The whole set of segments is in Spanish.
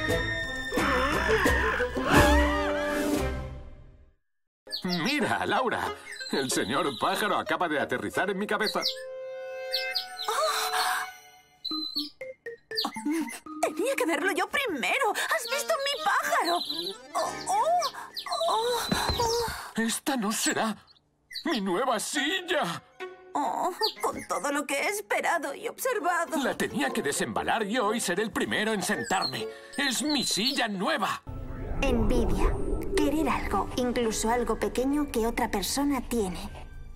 Mira, Laura. El señor pájaro acaba de aterrizar en mi cabeza. Tenía que verlo yo primero. ¿Has visto mi pájaro? Esta no será mi nueva silla. Con todo lo que he esperado y observado. La tenía que desembalar yo y ser el primero en sentarme. Es mi silla nueva. Envidia. Querer algo, incluso algo pequeño que otra persona tiene.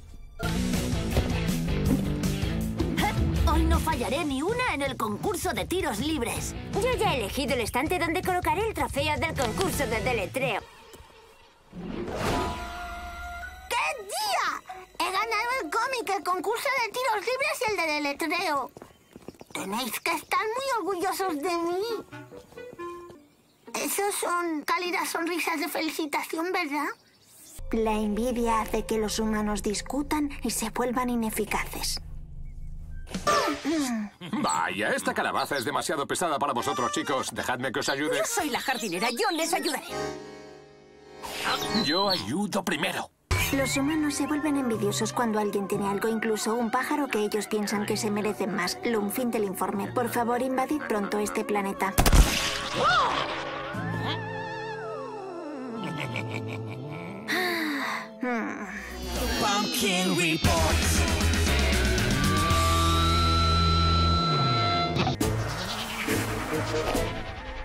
Hoy no fallaré ni una en el concurso de tiros libres. Yo ya he elegido el estante donde colocaré el trofeo del concurso de deletreo. ¡Qué día! He ganado el cómic, el concurso de tiros libres y el de deletreo. Tenéis que estar muy orgullosos de mí. Esos son cálidas sonrisas de felicitación, ¿verdad? La envidia hace que los humanos discutan y se vuelvan ineficaces. Vaya, esta calabaza es demasiado pesada para vosotros, chicos. Dejadme que os ayude. Yo soy la jardinera, yo les ayudaré. Yo ayudo primero. Los humanos se vuelven envidiosos cuando alguien tiene algo, incluso un pájaro que ellos piensan que se merecen más. Fin del informe. Por favor, invadid pronto este planeta. Pumpkin Report.